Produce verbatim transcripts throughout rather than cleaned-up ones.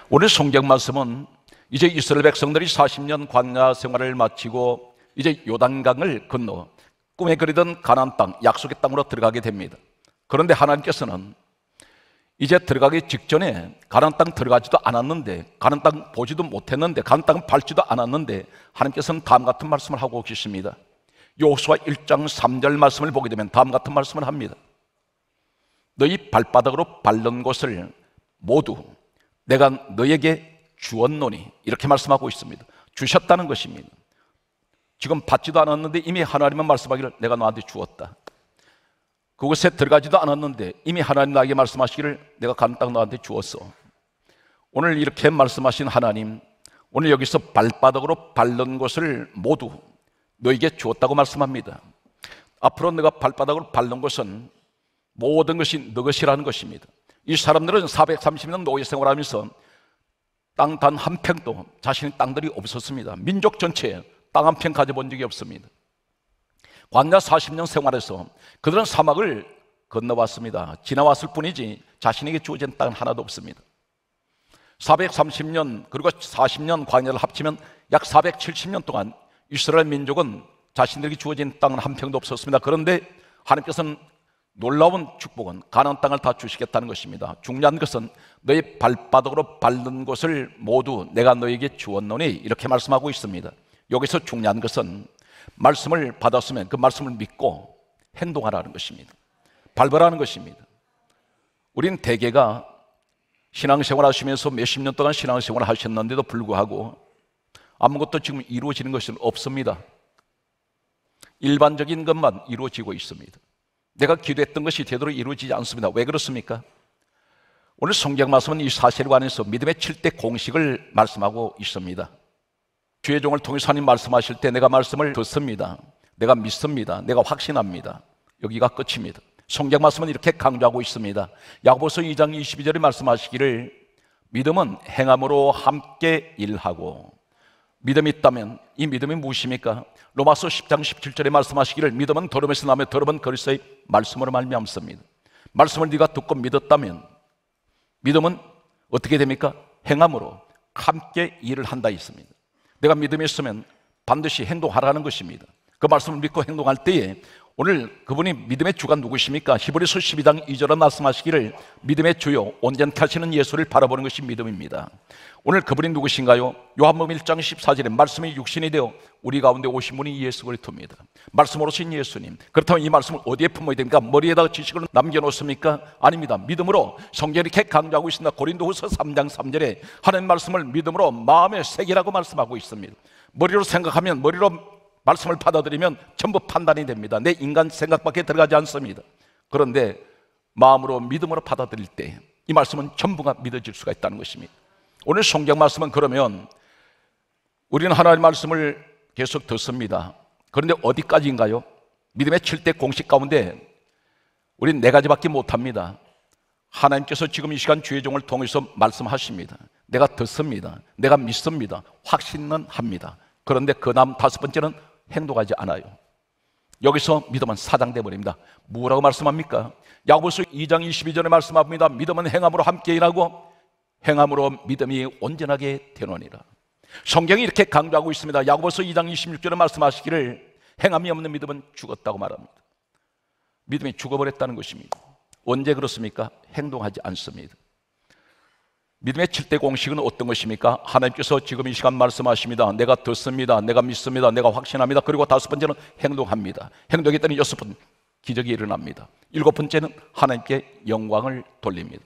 오늘 성경 말씀은 이제 이스라엘 백성들이 사십 년 광야 생활을 마치고 이제 요단강을 건너 꿈에 그리던 가나안 땅, 약속의 땅으로 들어가게 됩니다. 그런데 하나님께서는 이제 들어가기 직전에 가나안 땅 들어가지도 않았는데, 가나안 땅 보지도 못했는데, 가나안 땅 밟지도 않았는데 하나님께서는 다음 같은 말씀을 하고 계십니다. 여호수아 일 장 삼 절 말씀을 보게 되면 다음 같은 말씀을 합니다. 너희 발바닥으로 밟는 곳을 모두 내가 너에게 주었노니, 이렇게 말씀하고 있습니다. 주셨다는 것입니다. 지금 받지도 않았는데 이미 하나님은 말씀하기를 내가 너한테 주었다. 그곳에 들어가지도 않았는데 이미 하나님 나에게 말씀하시기를 내가 가나안 땅 너한테 주었어. 오늘 이렇게 말씀하신 하나님, 오늘 여기서 발바닥으로 밟는 곳을 모두 너에게 주었다고 말씀합니다. 앞으로 내가 발바닥으로 밟는 것은 모든 것이 너 것이라는 것입니다. 이 사람들은 사백삼십 년 노예 생활하면서 땅 단 한 평도 자신의 땅들이 없었습니다. 민족 전체에 땅 한 평 가져본 적이 없습니다. 광야 사십 년 생활에서 그들은 사막을 건너왔습니다. 지나왔을 뿐이지 자신에게 주어진 땅은 하나도 없습니다. 사백삼십 년 그리고 사십 년 광야를 합치면 약 사백칠십 년 동안 이스라엘 민족은 자신들에게 주어진 땅은 한 평도 없었습니다. 그런데 하나님께서는 놀라운 축복은 가나안 땅을 다 주시겠다는 것입니다. 중요한 것은 너희 발바닥으로 밟는 곳을 모두 내가 너에게 주었노니, 이렇게 말씀하고 있습니다. 여기서 중요한 것은 말씀을 받았으면 그 말씀을 믿고 행동하라는 것입니다. 밟으라는 것입니다. 우린 대개가 신앙생활 하시면서 몇십 년 동안 신앙생활 하셨는데도 불구하고 아무것도 지금 이루어지는 것은 없습니다. 일반적인 것만 이루어지고 있습니다. 내가 기도했던 것이 제대로 이루어지지 않습니다. 왜 그렇습니까? 오늘 성경 말씀은 이 사실에 관해서 믿음의 칠 대 공식을 말씀하고 있습니다. 주의 종을 통해서 하나님 말씀하실 때 내가 말씀을 듣습니다. 내가 믿습니다. 내가 확신합니다. 여기가 끝입니다. 성경 말씀은 이렇게 강조하고 있습니다. 야고보서 이 장 이십이 절에 말씀하시기를 믿음은 행함으로 함께 일하고, 믿음이 있다면 이 믿음이 무엇입니까? 로마서 십 장 십칠 절에 말씀하시기를 믿음은 들음에서 나며 들음은 그리스도의 말씀으로 말미암습니다. 말씀을 네가 듣고 믿었다면 믿음은 어떻게 됩니까? 행함으로 함께 일을 한다 있습니다. 내가 믿음이 있으면 반드시 행동하라는 것입니다. 그 말씀을 믿고 행동할 때에 오늘 그분이 믿음의 주가 누구십니까? 히브리서 십이 장 이 절에 말씀하시기를 믿음의 주요 온전케 하시는 예수를 바라보는 것이 믿음입니다. 오늘 그분이 누구신가요? 요한복음 일 장 십사 절에 말씀이 육신이 되어 우리 가운데 오신 분이 예수 그리스도입니다. 말씀으로 오신 예수님. 그렇다면 이 말씀을 어디에 품어야 됩니까? 머리에다가 지식을 남겨놓습니까? 아닙니다. 믿음으로 성경이 이렇게 강조하고 있습니다. 고린도후서 삼 장 삼 절에 하나님 말씀을 믿음으로 마음에 새기라고 말씀하고 있습니다. 머리로 생각하면, 머리로 말씀을 받아들이면 전부 판단이 됩니다. 내 인간 생각밖에 들어가지 않습니다. 그런데 마음으로 믿음으로 받아들일 때 이 말씀은 전부가 믿어질 수가 있다는 것입니다. 오늘 성경 말씀은 그러면 우리는 하나님의 말씀을 계속 듣습니다. 그런데 어디까지인가요? 믿음의 칠 대 공식 가운데 우리는 네 가지밖에 못합니다. 하나님께서 지금 이 시간 주의 종을 통해서 말씀하십니다. 내가 듣습니다. 내가 믿습니다. 확신은 합니다. 그런데 그 다음 다섯 번째는 행동하지 않아요. 여기서 믿음은 사장돼 버립니다. 뭐라고 말씀합니까? 야고보서 이 장 이십이 절에 말씀합니다. 믿음은 행함으로 함께 일하고 행함으로 믿음이 온전하게 되노니라. 성경이 이렇게 강조하고 있습니다. 야고보서 이 장 이십육 절에 말씀하시기를 행함이 없는 믿음은 죽었다고 말합니다. 믿음이 죽어버렸다는 것입니다. 언제 그렇습니까? 행동하지 않습니다. 믿음의 칠 대 공식은 어떤 것입니까? 하나님께서 지금 이 시간 말씀하십니다. 내가 듣습니다. 내가 믿습니다. 내가 확신합니다. 그리고 다섯 번째는 행동합니다. 행동했더니 여섯 번 기적이 일어납니다. 일곱 번째는 하나님께 영광을 돌립니다.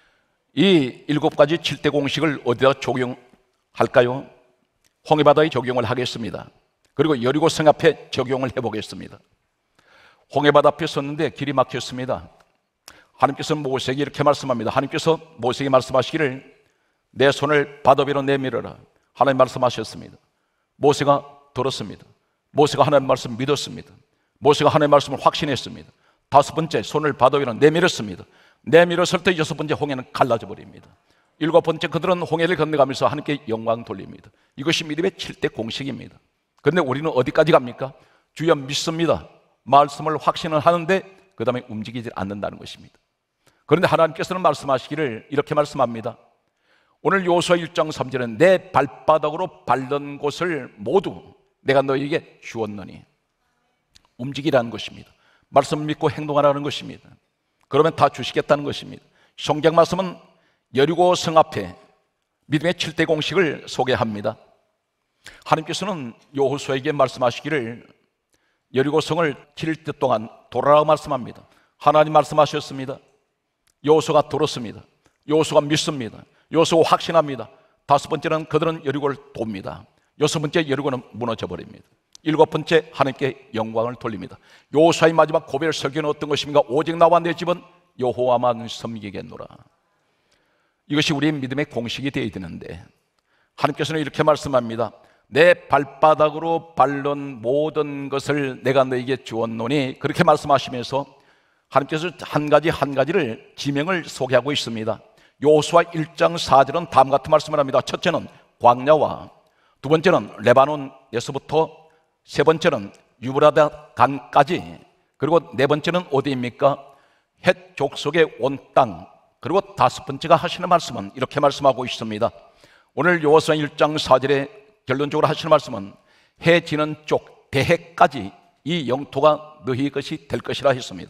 이 일곱 가지 칠 대 공식을 어디다 적용할까요? 홍해바다에 적용을 하겠습니다. 그리고 여리고성 앞에 적용을 해보겠습니다. 홍해바다 앞에 섰는데 길이 막혔습니다. 하나님께서 모세에게 이렇게 말씀합니다. 하나님께서 모세에게 말씀하시기를 내 손을 바다 위로 내밀어라. 하나님 말씀하셨습니다. 모세가 들었습니다. 모세가 하나님 말씀 믿었습니다. 모세가 하나님 말씀을 확신했습니다. 다섯 번째, 손을 바다 위로 내밀었습니다. 내밀었을 때 여섯 번째, 홍해는 갈라져 버립니다. 일곱 번째, 그들은 홍해를 건너가면서 하나님께 영광 돌립니다. 이것이 믿음의 칠 대 공식입니다. 그런데 우리는 어디까지 갑니까? 주여 믿습니다. 말씀을 확신을 하는데 그 다음에 움직이지 않는다는 것입니다. 그런데 하나님께서는 말씀하시기를 이렇게 말씀합니다. 오늘 여호수아 일 장 삼 절에 내 발바닥으로 밟는 곳을 모두 내가 너희에게 주었느니, 움직이라는 것입니다. 말씀 믿고 행동하라는 것입니다. 그러면 다 주시겠다는 것입니다. 성경 말씀은 여리고 성 앞에 믿음의 칠 대 공식을 소개합니다. 하나님께서는 여호수아에게 말씀하시기를 여리고 성을 칠 때 동안 돌아라 말씀합니다. 하나님 말씀하셨습니다. 여호수아가 들었습니다. 여호수아가 믿습니다. 여호수아가 확신합니다. 다섯 번째는 그들은 여리고를 돕니다. 여섯 번째, 여리고는 무너져 버립니다. 일곱 번째, 하나님께 영광을 돌립니다. 여호수아의 마지막 고별 설교는 어떤 것입니까? 오직 나와 내 집은 여호와만 섬기겠노라. 이것이 우리의 믿음의 공식이 되어야 되는데, 하나님께서는 이렇게 말씀합니다. 내 발바닥으로 밟는 모든 것을 내가 너에게 주었노니, 그렇게 말씀하시면서 하나님께서 한 가지 한 가지를 지명을 소개하고 있습니다. 여호수아 일 장 사 절은 다음 같은 말씀을 합니다. 첫째는 광야와, 두 번째는 레바논에서부터, 세 번째는 유브라데 강까지, 그리고 네 번째는 어디입니까? 헷 족속의 온 땅, 그리고 다섯 번째가 하시는 말씀은 이렇게 말씀하고 있습니다. 오늘 여호수아 일 장 사 절에 결론적으로 하시는 말씀은 해 지는 쪽 대해까지 이 영토가 너희 것이 될 것이라 했습니다.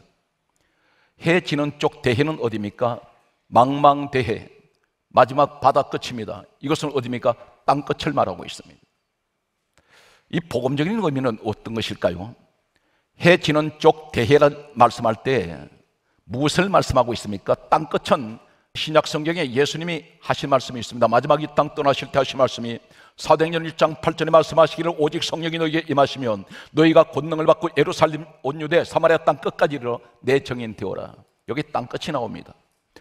해 지는 쪽 대해는 어디입니까? 망망대해, 마지막 바다 끝입니다. 이것은 어디입니까? 땅 끝을 말하고 있습니다. 이 복음적인 의미는 어떤 것일까요? 해 지는 쪽 대해라 말씀할 때 무엇을 말씀하고 있습니까? 땅 끝은 신약 성경에 예수님이 하신 말씀이 있습니다. 마지막 이 땅 떠나실 때 하신 말씀이 사도행전 일 장 팔 절에 말씀하시기를 오직 성령이 너희에게 임하시면 너희가 권능을 받고 예루살렘 온 유대 사마리아 땅 끝까지 이르러 내 정인 되어라. 여기 땅 끝이 나옵니다.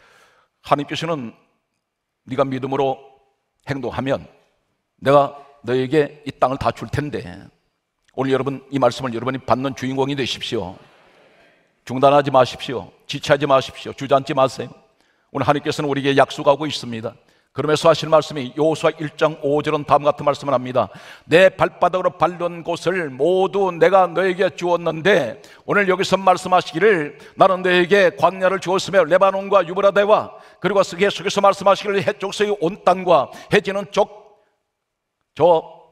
하나님께서는 네가 믿음으로 행동하면 내가 너에게 이 땅을 다 줄 텐데, 오늘 여러분 이 말씀을 여러분이 받는 주인공이 되십시오. 중단하지 마십시오. 지체하지 마십시오. 주저앉지 마세요. 오늘 하나님께서는 우리에게 약속하고 있습니다. 그러면서 하실 말씀이 여호수아 일 장 오 절은 다음 같은 말씀을 합니다. 내 발바닥으로 밟는 곳을 모두 내가 너에게 주었는데, 오늘 여기서 말씀하시기를 나는 너에게 광야를 주었으며 레바논과 유브라데와, 그리고 계속해서 말씀하시기를 해쪽서의 온 땅과 해지는 쪽 저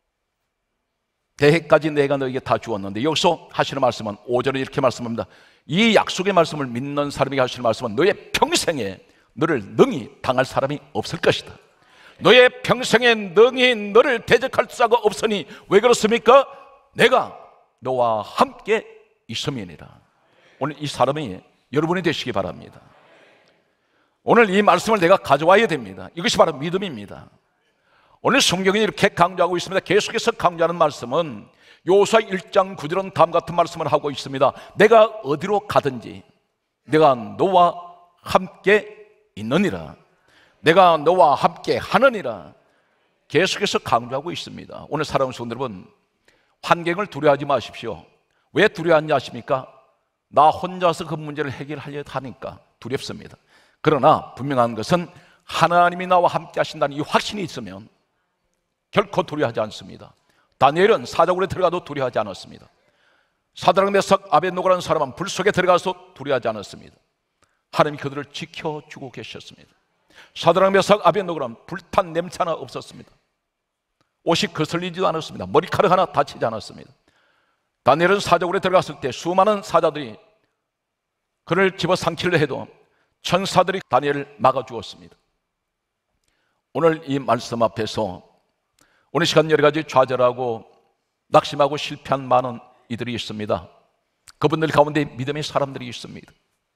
대해까지 내가 너에게 다 주었는데, 여기서 하시는 말씀은 오 절에 이렇게 말씀합니다. 이 약속의 말씀을 믿는 사람에게 하시는 말씀은 너의 평생에 너를 능히 당할 사람이 없을 것이다. 너의 평생에 능히 너를 대적할 자가 없으니 왜 그렇습니까? 내가 너와 함께 있음이니라. 오늘 이 사람이 여러분이 되시기 바랍니다. 오늘 이 말씀을 내가 가져와야 됩니다. 이것이 바로 믿음입니다. 오늘 성경이 이렇게 강조하고 있습니다. 계속해서 강조하는 말씀은 여호수아 일 장 구 절은 다음 같은 말씀을 하고 있습니다. 내가 어디로 가든지 내가 너와 함께 있느니라. 내가 너와 함께 하느니라. 계속해서 강조하고 있습니다. 오늘 사랑하는 성도 여러분, 환경을 두려워하지 마십시오. 왜 두려워하냐 하십니까? 나 혼자서 그 문제를 해결하려 하니까 두렵습니다. 그러나 분명한 것은 하나님이 나와 함께 하신다는 이 확신이 있으면 결코 두려워하지 않습니다. 다니엘은 사자굴에 들어가도 두려워하지 않았습니다. 사드락 메삭 아벳노고라는 사람은 불 속에 들어가서 두려워하지 않았습니다. 하나님이 그들을 지켜주고 계셨습니다. 사드락 메삭 아벳노고는 불탄 냄새 하나 없었습니다. 옷이 거슬리지도 않았습니다. 머리카락 하나 다치지 않았습니다. 다니엘은 사자굴에 들어갔을 때 수많은 사자들이 그를 집어삼키려 해도 천사들이 다니엘을 막아주었습니다. 오늘 이 말씀 앞에서 오늘 시간 여러 가지 좌절하고 낙심하고 실패한 많은 이들이 있습니다. 그분들 가운데 믿음의 사람들이 있습니다.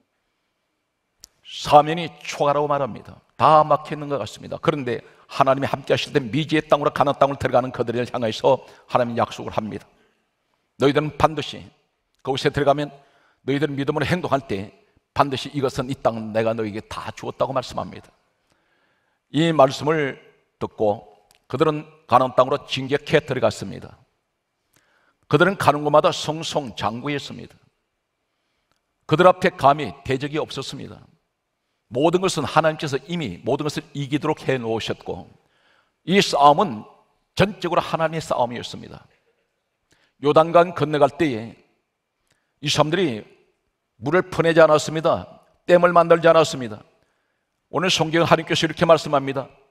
사면이 초가라고 말합니다. 다 막혀있는 것 같습니다. 그런데 하나님이 함께 하실 때 미지의 땅으로 가나안 땅을 들어가는 그들을 향해서 하나님이 약속을 합니다. 너희들은 반드시 그곳에 들어가면 너희들은 믿음으로 행동할 때 반드시 이것은 이 땅은 내가 너희에게 다 주었다고 말씀합니다. 이 말씀을 듣고 그들은 가나안 땅으로 진격해 들어갔습니다. 그들은 가는 곳마다 성성장구했습니다. 그들 앞에 감히 대적이 없었습니다. 모든 것은 하나님께서 이미 모든 것을 이기도록 해놓으셨고, 이 싸움은 전적으로 하나님의 싸움이었습니다. 요단강 건너갈 때에 이 사람들이 물을 퍼내지 않았습니다. 댐을 만들지 않았습니다. 오늘 성경 하나님께서 이렇게 말씀합니다.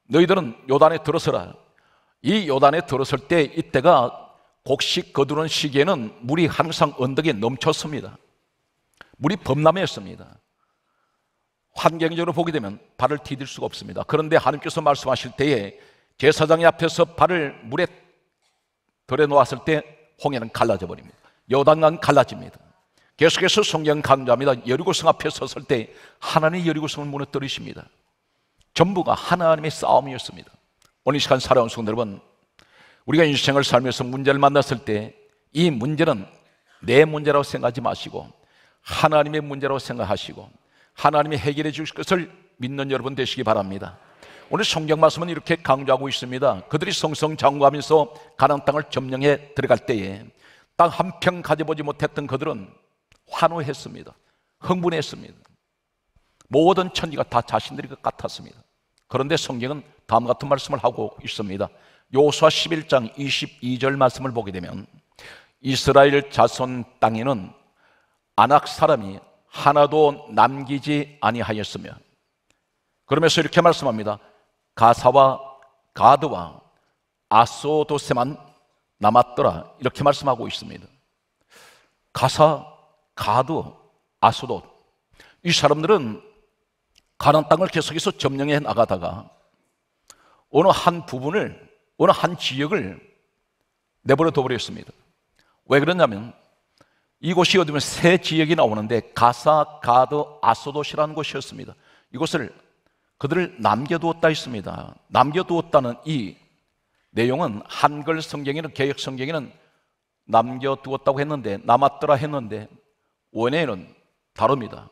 너희들은 요단에 들어서라. 이 요단에 들어설 때 이때가 곡식 거두는 시기에는 물이 항상 언덕에 넘쳤습니다. 물이 범람했습니다. 환경적으로 보게 되면 발을 디딜 수가 없습니다. 그런데 하나님께서 말씀하실 때에 제사장의 앞에서 발을 물에 들여 놓았을 때 홍해는 갈라져 버립니다. 요단강 갈라집니다. 계속해서 성경 강조합니다. 여리고성 앞에 섰을 때 하나님의 여리고성을 무너뜨리십니다. 전부가 하나님의 싸움이었습니다. 오늘 이 시간 살아온 성도 여러분, 우리가 인생을 살면서 문제를 만났을 때 이 문제는 내 문제라고 생각하지 마시고 하나님의 문제라고 생각하시고 하나님이 해결해 주실 것을 믿는 여러분 되시기 바랍니다. 오늘 성경 말씀은 이렇게 강조하고 있습니다. 그들이 성성장구하면서 가나안 땅을 점령해 들어갈 때에 땅 한 평 가져보지 못했던 그들은 환호했습니다. 흥분했습니다. 모든 천지가 다 자신들이 것 같았습니다. 그런데 성경은 다음 같은 말씀을 하고 있습니다. 여호수아 십일 장 이십이 절 말씀을 보게 되면 이스라엘 자손 땅에는 아낙 사람이 하나도 남기지 아니하였으며, 그러면서 이렇게 말씀합니다. 가사와 가드와 아소도세만 남았더라, 이렇게 말씀하고 있습니다. 가사, 가드, 아소도, 이 사람들은 가나안 땅을 계속해서 점령해 나가다가 어느 한 부분을, 어느 한 지역을 내버려 둬버렸습니다. 왜 그러냐면 이곳이 어디면 세 지역이 나오는데 가사, 가드, 아소도시라는 곳이었습니다. 이곳을 그들을 남겨두었다 했습니다. 남겨두었다는 이 내용은 한글 성경에는, 개역 성경에는 남겨두었다고 했는데, 남았더라 했는데 원어에는 다릅니다.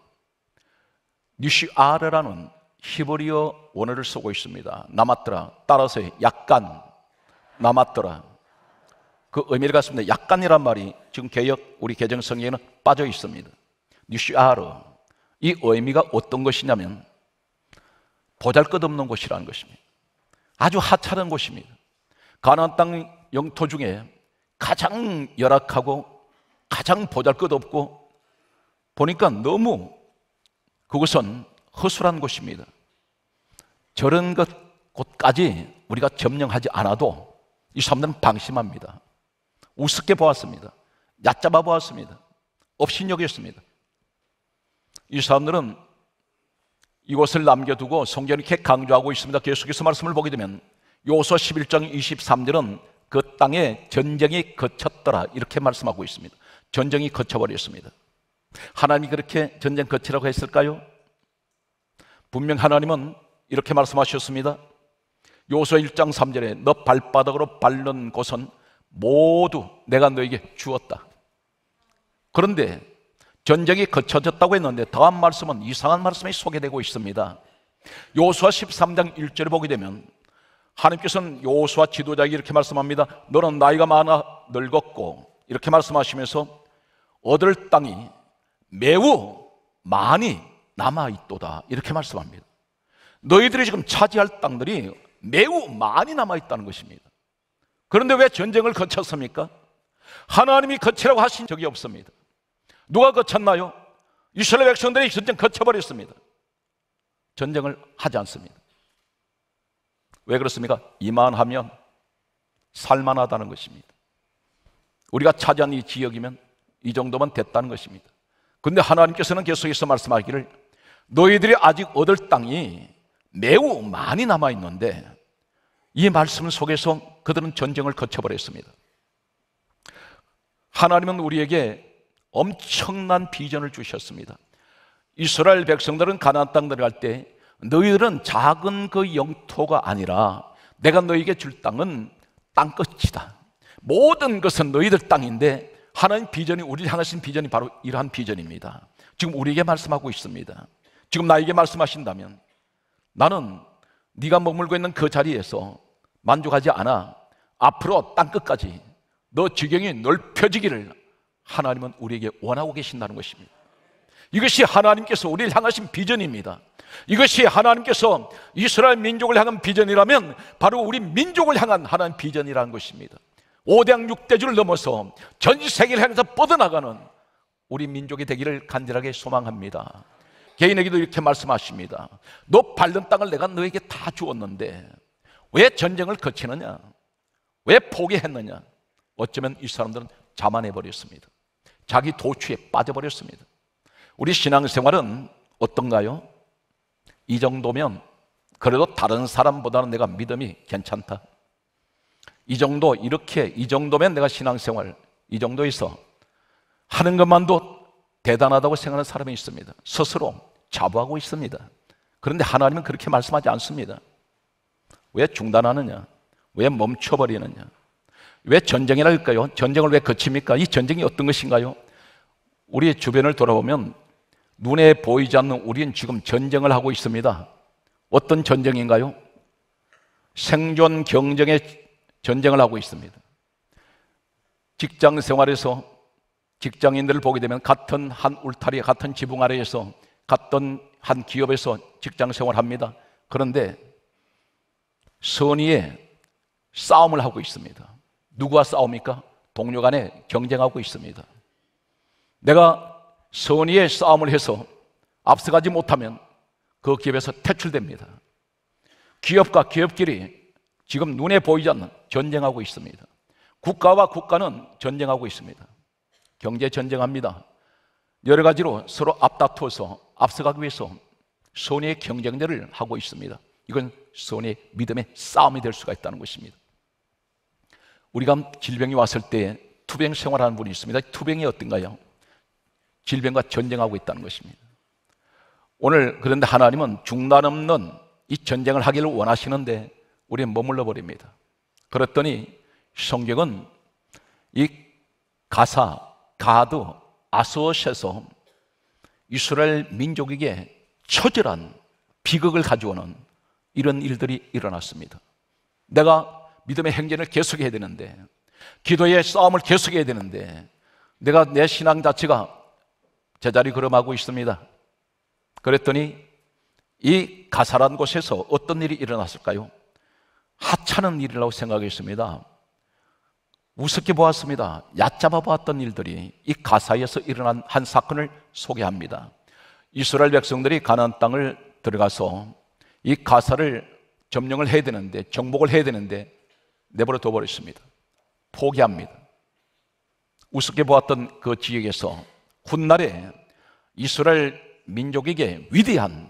니시아르라는 히브리어 원어를 쓰고 있습니다. 남았더라, 따라서 약간, 남았더라, 그 의미를 갖습니다. 약간이란 말이 지금 개역 우리 개정 성경에는 빠져 있습니다. 니시아르, 이 의미가 어떤 것이냐면 보잘것없는 곳이라는 것입니다. 아주 하찮은 곳입니다. 가나안 땅 영토 중에 가장 열악하고 가장 보잘것없고 보니까 너무 그것은 허술한 곳입니다. 저런 것 곳까지 우리가 점령하지 않아도 이 사람들은 방심합니다. 우습게 보았습니다. 얕잡아 보았습니다. 업신여겼습니다. 이 사람들은 이곳을 남겨두고 성경이 이렇게 강조하고 있습니다. 계속해서 말씀을 보게 되면 여호수아 십일 장 이십삼 절은 그 땅에 전쟁이 거쳤더라, 이렇게 말씀하고 있습니다. 전쟁이 거쳐버렸습니다. 하나님이 그렇게 전쟁 거치라고 했을까요? 분명 하나님은 이렇게 말씀하셨습니다. 여호수아 일 장 삼 절에 너 발바닥으로 밟는 곳은 모두 내가 너에게 주었다. 그런데 전쟁이 거쳐졌다고 했는데 다음 말씀은 이상한 말씀이 소개되고 있습니다. 여호수아 십삼 장 일 절에 보게 되면 하나님께서는 여호수아 지도자에게 이렇게 말씀합니다. 너는 나이가 많아 늙었고, 이렇게 말씀하시면서 얻을 땅이 매우 많이 남아있도다, 이렇게 말씀합니다. 너희들이 지금 차지할 땅들이 매우 많이 남아있다는 것입니다. 그런데 왜 전쟁을 거쳤습니까? 하나님이 거치라고 하신 적이 없습니다. 누가 거쳤나요? 이스라엘 백성들이 전쟁 거쳐버렸습니다. 전쟁을 하지 않습니다. 왜 그렇습니까? 이만하면 살만하다는 것입니다. 우리가 차지한 이 지역이면 이 정도면 됐다는 것입니다. 그런데 하나님께서는 계속해서 말씀하기를 너희들이 아직 얻을 땅이 매우 많이 남아있는데, 이 말씀 속에서 그들은 전쟁을 거쳐버렸습니다. 하나님은 우리에게 엄청난 비전을 주셨습니다. 이스라엘 백성들은 가나안 땅 들어갈 때 너희들은 작은 그 영토가 아니라 내가 너희에게 줄 땅은 땅끝이다. 모든 것은 너희들 땅인데 하나님 비전이, 우리를 향하신 비전이 바로 이러한 비전입니다. 지금 우리에게 말씀하고 있습니다. 지금 나에게 말씀하신다면 나는 네가 머물고 있는 그 자리에서 만족하지 않아 앞으로 땅끝까지 너 지경이 넓혀지기를 하나님은 우리에게 원하고 계신다는 것입니다. 이것이 하나님께서 우리를 향하신 비전입니다. 이것이 하나님께서 이스라엘 민족을 향한 비전이라면 바로 우리 민족을 향한 하나님 비전이라는 것입니다. 오대양 육대주를 넘어서 전 세계를 향해서 뻗어나가는 우리 민족이 되기를 간절하게 소망합니다. 개인에게도 이렇게 말씀하십니다. 너 밟는 땅을 내가 너에게 다 주었는데 왜 전쟁을 거치느냐? 왜 포기했느냐? 어쩌면 이 사람들은 자만해버렸습니다. 자기 도취에 빠져버렸습니다. 우리 신앙생활은 어떤가요? 이 정도면 그래도 다른 사람보다는 내가 믿음이 괜찮다. 이 정도, 이렇게, 이 정도면 내가 신앙생활, 이 정도에서 하는 것만도 대단하다고 생각하는 사람이 있습니다. 스스로 자부하고 있습니다. 그런데 하나님은 그렇게 말씀하지 않습니다. 왜 중단하느냐? 왜 멈춰버리느냐? 왜 전쟁이라 할까요? 전쟁을 왜 거칩니까? 이 전쟁이 어떤 것인가요? 우리의 주변을 돌아보면 눈에 보이지 않는 우리는 지금 전쟁을 하고 있습니다. 어떤 전쟁인가요? 생존 경쟁의 전쟁을 하고 있습니다. 직장 생활에서 직장인들을 보게 되면 같은 한 울타리, 같은 지붕 아래에서 같은 한 기업에서 직장 생활합니다. 그런데 선의의 싸움을 하고 있습니다. 누구와 싸웁니까? 동료 간에 경쟁하고 있습니다. 내가 선의의 싸움을 해서 앞서가지 못하면 그 기업에서 퇴출됩니다. 기업과 기업끼리 지금 눈에 보이지 않는 전쟁하고 있습니다. 국가와 국가는 전쟁하고 있습니다. 경제 전쟁합니다. 여러 가지로 서로 앞다투어서 앞서가기 위해서 선의의 경쟁들을 하고 있습니다. 이건 선의 믿음의 싸움이 될 수가 있다는 것입니다. 우리가 질병이 왔을 때 투병 생활하는 분이 있습니다. 투병이 어떤가요? 질병과 전쟁하고 있다는 것입니다. 오늘 그런데 하나님은 중단 없는 이 전쟁을 하기를 원하시는데 우리는 머물러 버립니다. 그랬더니 성경은 이 가사, 가드, 아스옷에서 이스라엘 민족에게 처절한 비극을 가져오는 이런 일들이 일어났습니다. 내가 믿음의 행진을 계속해야 되는데, 기도의 싸움을 계속해야 되는데 내가 내 신앙 자체가 제자리 걸음하고 있습니다. 그랬더니 이 가사란 곳에서 어떤 일이 일어났을까요? 하찮은 일이라고 생각했습니다. 우습게 보았습니다. 얕잡아 보았던 일들이 이 가사에서 일어난 한 사건을 소개합니다. 이스라엘 백성들이 가나안 땅을 들어가서 이 가사를 점령을 해야 되는데, 정복을 해야 되는데 내버려 둬버렸습니다. 포기합니다. 우습게 보았던 그 지역에서 훗날에 이스라엘 민족에게 위대한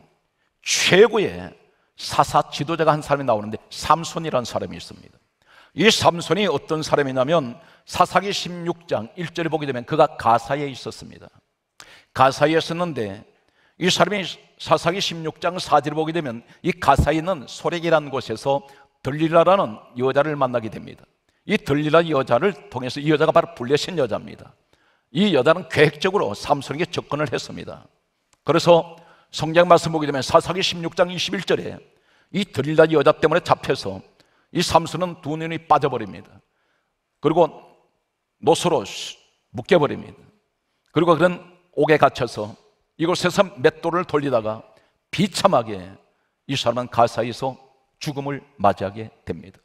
최고의 사사 지도자가 한 사람이 나오는데 삼손이라는 사람이 있습니다. 이 삼손이 어떤 사람이냐면 사사기 십육 장 일 절에 보게 되면 그가 가사에 있었습니다. 가사에 있었는데 이 사람이 사사기 십육 장 사 절에 보게 되면 이 가사에 있는 소렉이라는 곳에서 들릴라라는 여자를 만나게 됩니다. 이 들릴라 여자를 통해서 이 여자가 바로 블레셋 여자입니다. 이 여자는 계획적으로 삼손에게 접근을 했습니다. 그래서 성경 말씀 보게 되면 사사기 십육 장 이십일 절에 이 들릴라 여자 때문에 잡혀서 이 삼손은 두 눈이 빠져버립니다. 그리고 노소로 묶여버립니다. 그리고 그런 옥에 갇혀서 이곳에서 맷돌을 돌리다가 비참하게 이 사람은 가사에서 죽음을 맞이하게 됩니다.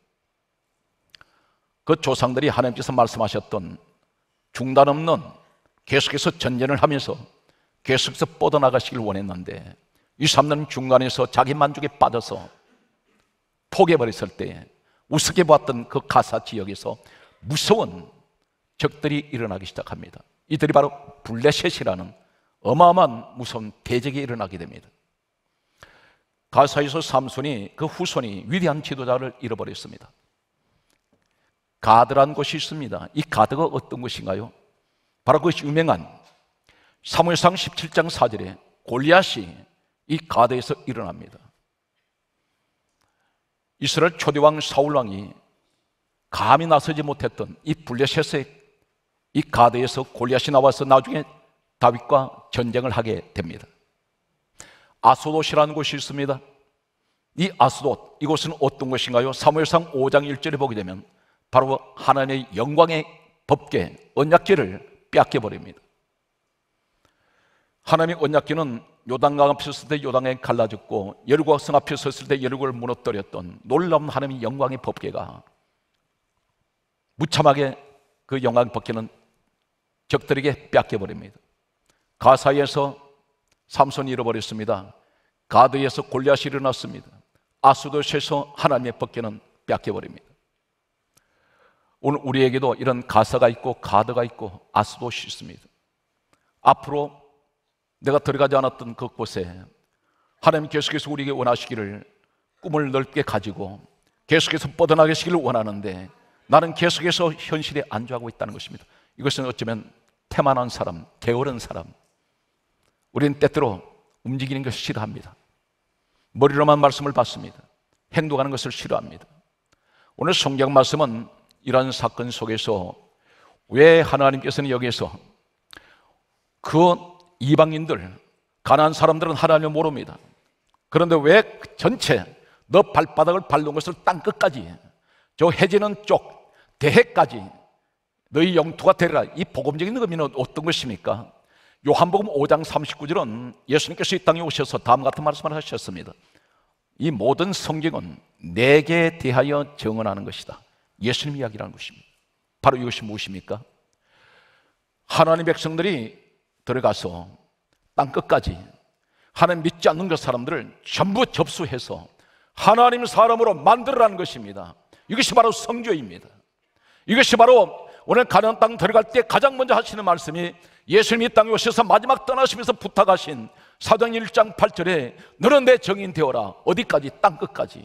그 조상들이 하나님께서 말씀하셨던 중단 없는 계속해서 전쟁을 하면서 계속해서 뻗어나가시길 원했는데 이 사람은 중간에서 자기 만족에 빠져서 포기해버렸을 때 우습게 보았던 그 가사 지역에서 무서운 적들이 일어나기 시작합니다. 이들이 바로 블레셋이라는 어마어마한 무서운 대적이 일어나게 됩니다. 가사에서 삼손이 그 후손이 위대한 지도자를 잃어버렸습니다. 가드라는 곳이 있습니다. 이 가드가 어떤 곳인가요? 바로 그 유명한 사무엘상 십칠 장 사 절에 골리앗이 이 가드에서 일어납니다. 이스라엘 초대왕 사울왕이 감히 나서지 못했던 이 블레셋의 이 가드에서 골리앗이 나와서 나중에 다윗과 전쟁을 하게 됩니다. 아스돗이라는 곳이 있습니다. 이 아스돗, 이곳은 어떤 곳인가요? 사무엘상 오 장 일 절에 보게 되면 바로 하나님의 영광의 법궤, 언약궤를 빼앗겨버립니다. 하나님의 언약궤는 요단강 앞에 섰을 때 요단강이 갈라졌고 여리고성 앞에 섰을 때 여리고를 무너뜨렸던 놀라운 하나님의 영광의 법궤가 무참하게 그 영광의 법궤는 적들에게 빼앗겨버립니다. 가사에서 삼손이 잃어버렸습니다. 가드에서 골리앗이 일어났습니다. 아스도시에서 하나님의 법궤는 뺏겨버립니다. 오늘 우리에게도 이런 가사가 있고 가드가 있고 아스도시 있습니다. 앞으로 내가 들어가지 않았던 그곳에 하나님 계속해서 우리에게 원하시기를, 꿈을 넓게 가지고 계속해서 뻗어나가시기를 원하는데 나는 계속해서 현실에 안주하고 있다는 것입니다. 이것은 어쩌면 태만한 사람, 게으른 사람, 우리는 때때로 움직이는 것을 싫어합니다. 머리로만 말씀을 받습니다. 행동하는 것을 싫어합니다. 오늘 성경 말씀은 이러한 사건 속에서 왜 하나님께서는 여기에서 그 이방인들, 가난한 사람들은 하나님을 모릅니다. 그런데 왜 전체 너 발바닥을 밟는 것을 땅끝까지, 저 해지는 쪽 대해까지 너희 영토가 되리라, 이 복음적인 의미는 어떤 것입니까? 요한복음 오 장 삼십구 절은 예수님께서 이 땅에 오셔서 다음 같은 말씀을 하셨습니다. 이 모든 성경은 내게 대하여 증언하는 것이다. 예수님 이야기라는 것입니다. 바로 이것이 무엇입니까? 하나님 백성들이 들어가서 땅끝까지 하나님 믿지 않는 그 사람들을 전부 접수해서 하나님 사람으로 만들어라는 것입니다. 이것이 바로 성교입니다. 이것이 바로 오늘 가나안 땅 들어갈 때 가장 먼저 하시는 말씀이, 예수님이 이 땅에 오셔서 마지막 떠나시면서 부탁하신 사도행전 일 장 팔 절에 너는 내 정인 되어라. 어디까지? 땅끝까지.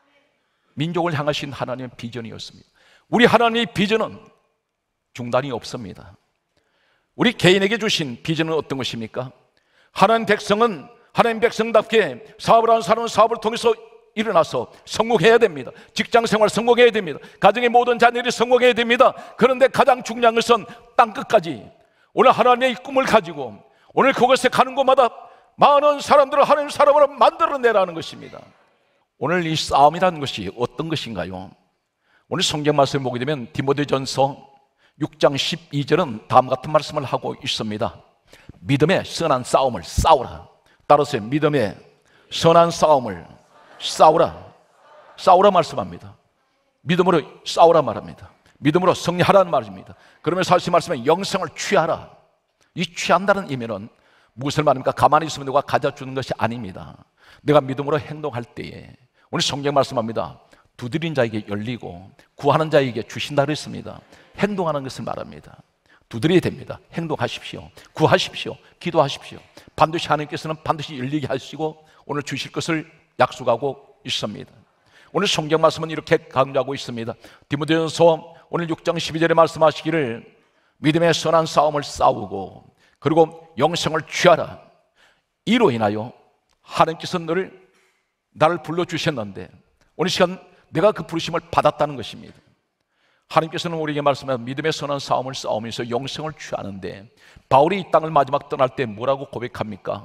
민족을 향하신 하나님의 비전이었습니다. 우리 하나님의 비전은 중단이 없습니다. 우리 개인에게 주신 비전은 어떤 것입니까? 하나님 백성은 하나님 백성답게 사업을 하는 사람은 사업을 통해서 일어나서 성공해야 됩니다. 직장생활 성공해야 됩니다. 가정의 모든 자녀들이 성공해야 됩니다. 그런데 가장 중요한 것은 땅끝까지 오늘 하나님의 꿈을 가지고 오늘 그곳에 가는 곳마다 많은 사람들을 하나님 사람으로 만들어내라는 것입니다. 오늘 이 싸움이라는 것이 어떤 것인가요? 오늘 성경 말씀을 보게 되면 디모데전서 육 장 십이 절은 다음 같은 말씀을 하고 있습니다. 믿음의 선한 싸움을 싸우라. 따라서 믿음의 선한 싸움을 싸우라. 싸우라 말씀합니다. 믿음으로 싸우라 말합니다. 믿음으로 승리하라는 말입니다. 그러면서 하신 말씀은 영생을 취하라. 이 취한다는 의미는 무엇을 말합니까? 가만히 있으면 누가 가져주는 것이 아닙니다. 내가 믿음으로 행동할 때에 오늘 성경 말씀합니다. 두드린 자에게 열리고 구하는 자에게 주신다 그랬습니다. 행동하는 것을 말합니다. 두드려야 됩니다. 행동하십시오. 구하십시오. 기도하십시오. 반드시 하나님께서는 반드시 열리게 하시고 오늘 주실 것을 약속하고 있습니다. 오늘 성경 말씀은 이렇게 강조하고 있습니다. 디모데전서 오늘 육 장 십이 절에 말씀하시기를 믿음의 선한 싸움을 싸우고 그리고 영생을 취하라. 이로 인하여 하나님께서 너를 나를 불러주셨는데 오늘 시간 내가 그 부르심을 받았다는 것입니다. 하나님께서는 우리에게 말씀하신 믿음의 선한 싸움을 싸우면서 영생을 취하는데 바울이 이 땅을 마지막 떠날 때 뭐라고 고백합니까?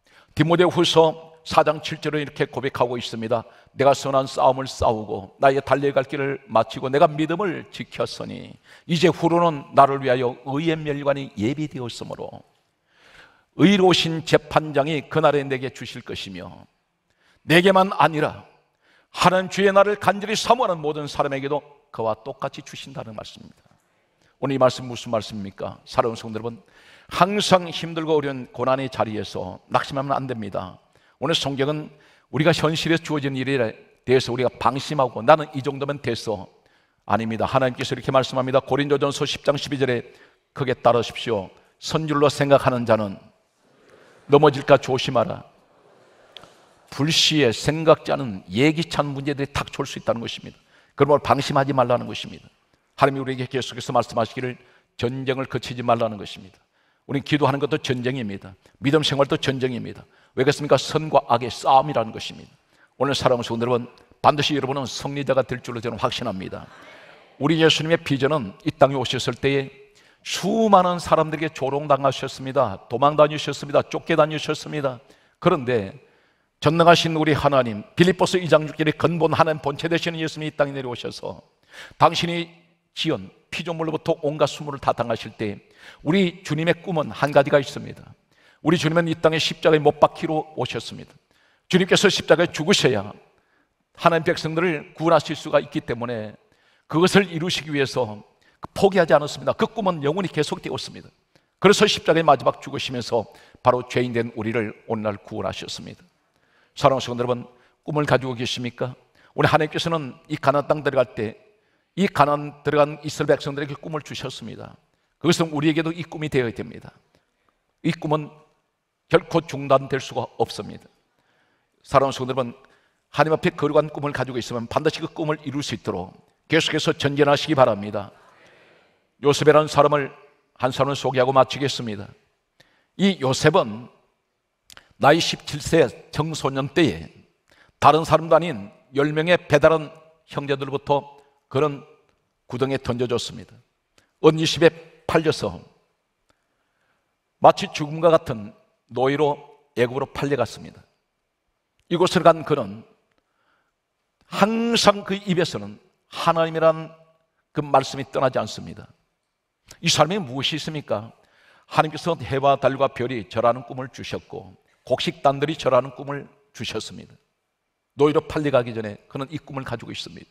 디모데후서 사 장 칠 절에 이렇게 고백하고 있습니다. 내가 선한 싸움을 싸우고 나의 달려갈 길을 마치고 내가 믿음을 지켰으니 이제 후로는 나를 위하여 의의 멸관이 예비되었으므로 의로우신 재판장이 그날에 내게 주실 것이며 내게만 아니라 하나님 주의 나를 간절히 사모하는 모든 사람에게도 그와 똑같이 주신다는 말씀입니다. 오늘 이 말씀 무슨 말씀입니까? 사랑하는 성도 여러분, 항상 힘들고 어려운 고난의 자리에서 낙심하면 안 됩니다. 오늘 성경은 우리가 현실에 주어진 일에 대해서 우리가 방심하고 나는 이 정도면 됐어, 아닙니다. 하나님께서 이렇게 말씀합니다. 고린도전서 십 장 십이 절에 크게 따르십시오. 선줄로 생각하는 자는 넘어질까 조심하라. 불시에 생각지 않은 예기치 않은 문제들이 닥쳐올 수 있다는 것입니다. 그러므로 방심하지 말라는 것입니다. 하나님이 우리에게 계속해서 말씀하시기를 전쟁을 거치지 말라는 것입니다. 우리는 기도하는 것도 전쟁입니다. 믿음 생활도 전쟁입니다. 왜 그렇습니까? 선과 악의 싸움이라는 것입니다. 오늘 사랑하는 성도 여러분, 반드시 여러분은 승리자가 될 줄로 저는 확신합니다. 우리 예수님의 비전은 이 땅에 오셨을 때에 수많은 사람들에게 조롱당하셨습니다. 도망다니셨습니다. 쫓겨다니셨습니다. 그런데 전능하신 우리 하나님, 빌립보서 이 장 육 절에 근본 하나님 본체 되시는 예수님이 이 땅에 내려오셔서 당신이 지은 피조물로부터 온갖 수모를 다 당하실 때 우리 주님의 꿈은 한 가지가 있습니다. 우리 주님은 이 땅에 십자가에 못 박히러 오셨습니다. 주님께서 십자가에 죽으셔야 하나님 백성들을 구원하실 수가 있기 때문에 그것을 이루시기 위해서 포기하지 않았습니다. 그 꿈은 영원히 계속되었습니다. 그래서 십자가에 마지막 죽으시면서 바로 죄인된 우리를 오늘날 구원하셨습니다. 사랑하는 성도 여러분, 꿈을 가지고 계십니까? 우리 하나님께서는 이 가나안 땅 들어갈 때 이 가나안 들어간 이스라엘 백성들에게 꿈을 주셨습니다. 그것은 우리에게도 이 꿈이 되어야 됩니다. 이 꿈은 결코 중단될 수가 없습니다. 사랑하는 성도 여러분, 하나님 앞에 거룩한 꿈을 가지고 있으면 반드시 그 꿈을 이룰 수 있도록 계속해서 전진하시기 바랍니다. 요셉이라는 사람을 한 사람을 소개하고 마치겠습니다. 이 요셉은 나이 십칠 세 청소년 때에 다른 사람도 아닌 열 명의 배다른 형제들부터 그런 구덩이에 던져졌습니다. 언니십에 팔려서 마치 죽음과 같은 노예로 애굽으로 팔려갔습니다. 이곳을 간 그는 항상 그 입에서는 하나님이란 그 말씀이 떠나지 않습니다. 이 사람이 무엇이 있습니까? 하나님께서 해와 달과 별이 절하는 꿈을 주셨고 곡식단들이 절하는 꿈을 주셨습니다. 노예로 팔려가기 전에 그는 이 꿈을 가지고 있습니다.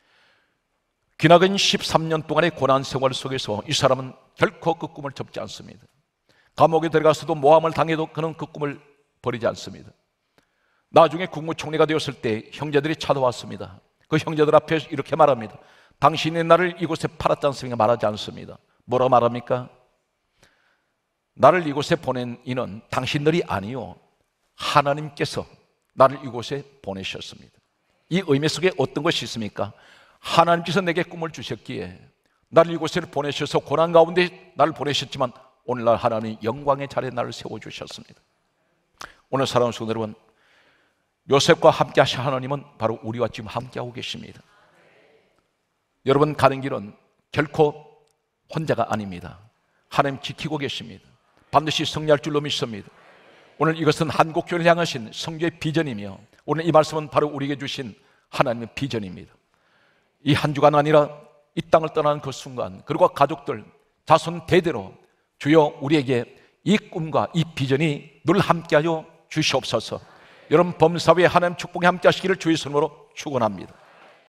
기나긴 십삼 년 동안의 고난 생활 속에서 이 사람은 결코 그 꿈을 접지 않습니다. 감옥에 들어가서도 모함을 당해도 그는 그 꿈을 버리지 않습니다. 나중에 국무총리가 되었을 때 형제들이 찾아왔습니다. 그 형제들 앞에 이렇게 말합니다. 당신이 나를 이곳에 팔았지 않습니까? 말하지 않습니다. 뭐라 말합니까? 나를 이곳에 보낸 이는 당신들이 아니요 하나님께서 나를 이곳에 보내셨습니다. 이 의미 속에 어떤 것이 있습니까? 하나님께서 내게 꿈을 주셨기에 나를 이곳에 보내셔서 고난 가운데 나를 보내셨지만 오늘날 하나님 영광의 자리에 나를 세워주셨습니다. 오늘 사랑하는 성도 여러분, 요셉과 함께 하신 하나님은 바로 우리와 지금 함께하고 계십니다. 여러분 가는 길은 결코 혼자가 아닙니다. 하나님 지키고 계십니다. 반드시 승리할 줄로 믿습니다. 오늘 이것은 한국교회를 향하신 성교의 비전이며 오늘 이 말씀은 바로 우리에게 주신 하나님의 비전입니다. 이 한 주간 아니라 이 땅을 떠나는 그 순간 그리고 가족들, 자손 대대로 주여 우리에게 이 꿈과 이 비전이 늘 함께하여 주시옵소서. 여러분 범사위에 하나님 축복이 함께 하시기를 주의 손으로 축원합니다.